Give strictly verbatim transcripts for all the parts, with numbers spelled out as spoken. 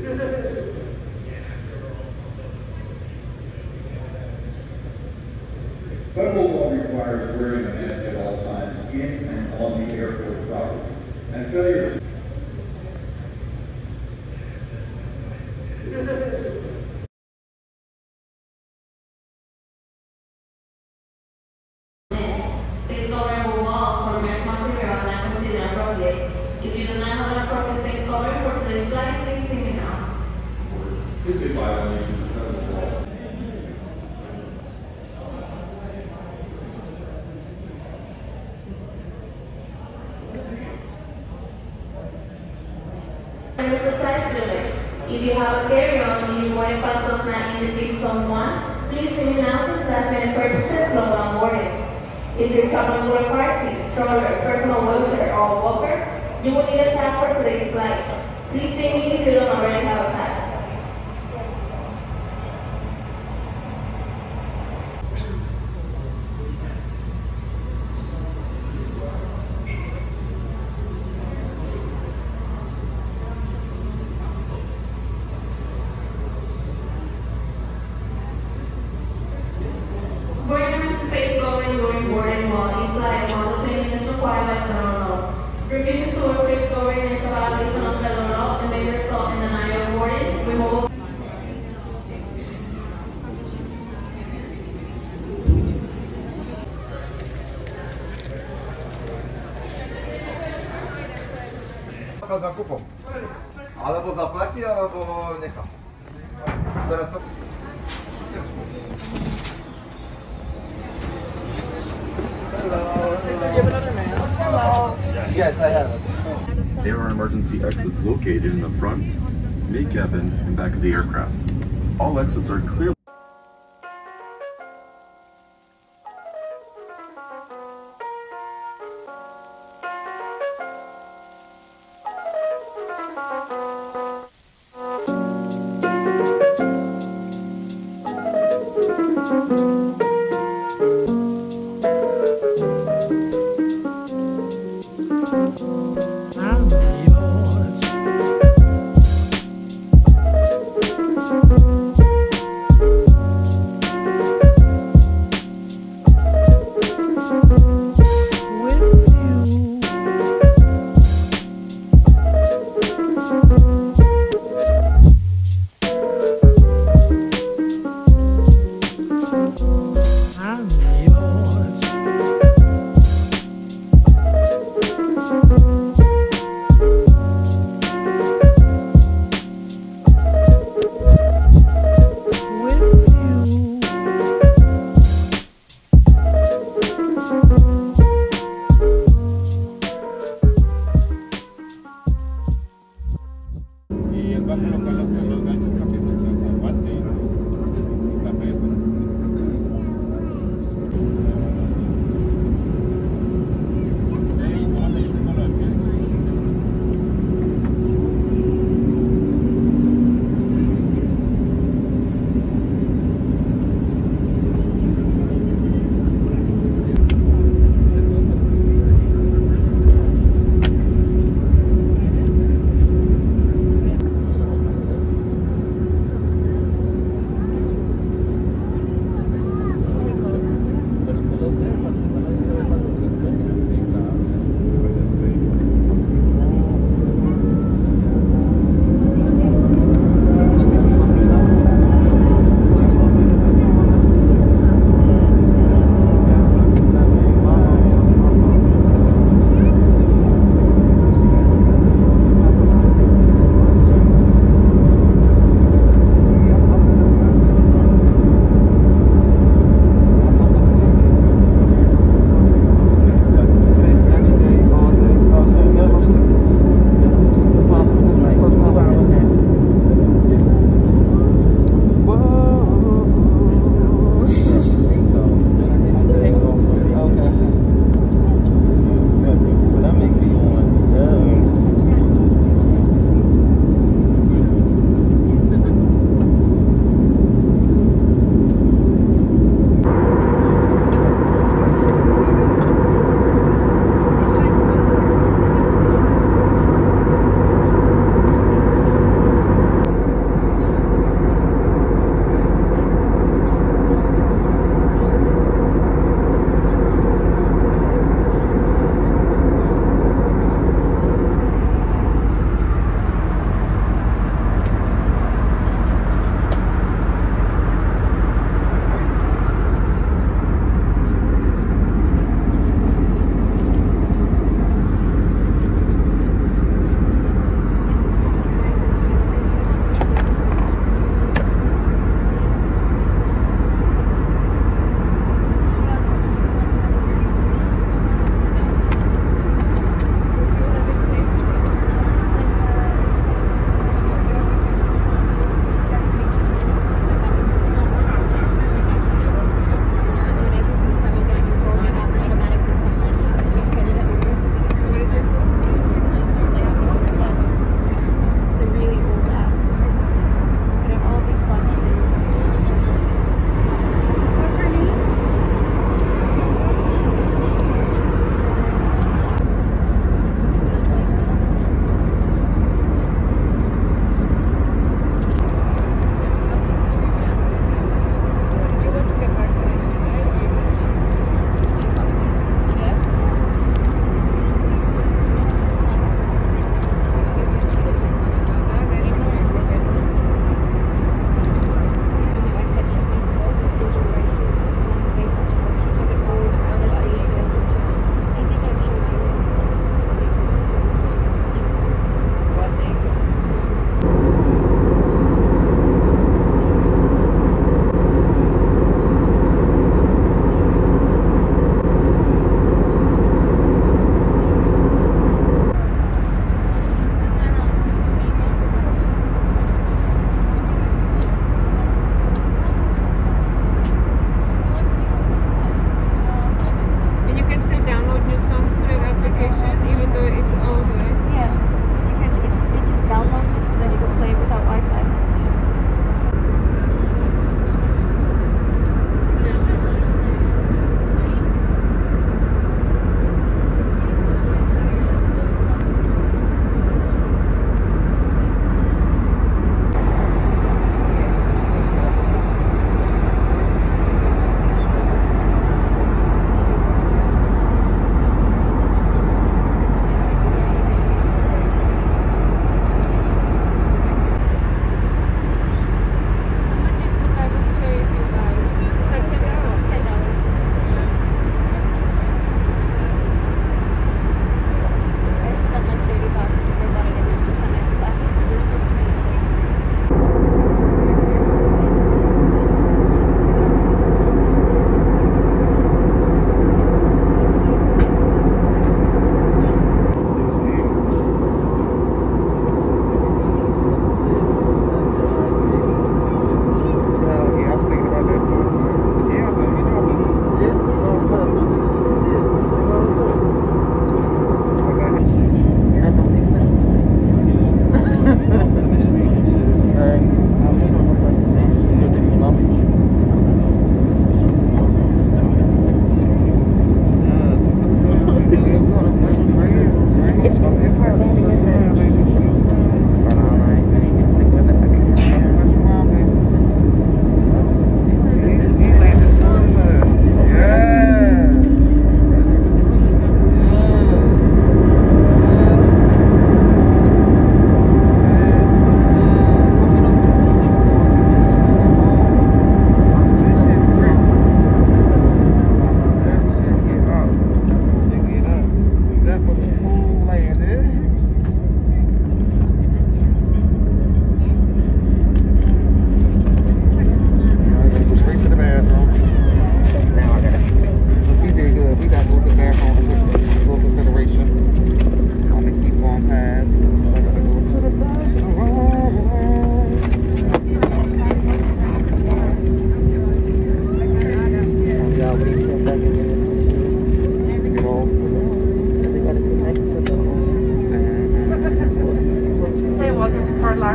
Federal law requires wearing a mask at all times in and on the airport property, and failure Face covering will walls or mesh material not considered appropriate. If you do not have an appropriate face covering for today's flight, please see me now. is a violation of federal law. Exercise limit. If you have a carry-on and your boarding pass does not indicate someone, please see me now since staff may purchases while on boarding. If you're traveling with a car seat, stroller, personal wheelchair, or a walker, you will need a tag for today's flight. Please see me if you don't already have a tag. Boarding space covering during boarding while in flight while the plane is required by federal law. Refusing to wear face covering is a violation of federal law and may result in denial of boarding, removal. Zakupom. Albo zapłaci, albo niech tam. Teraz to... Yes, I have. There are emergency exits located in the front, mid-cabin, and back of the aircraft. All exits are clearly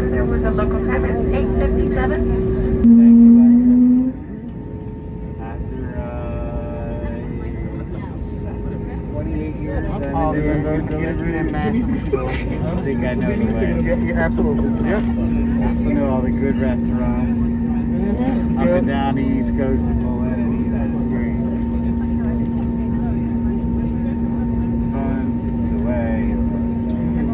departure with the local time is eight fifty-seven. Thank you. After uh, twenty-eight years I've been doing road delivery in Mansfield, I think I know the way. Yeah, yeah, absolutely. Yeah. I also know all the good restaurants up and down the East Coast to pull in and eat at. It's fun, it's away.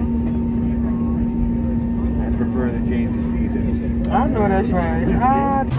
I prefer the change of seasons. I know that's right. I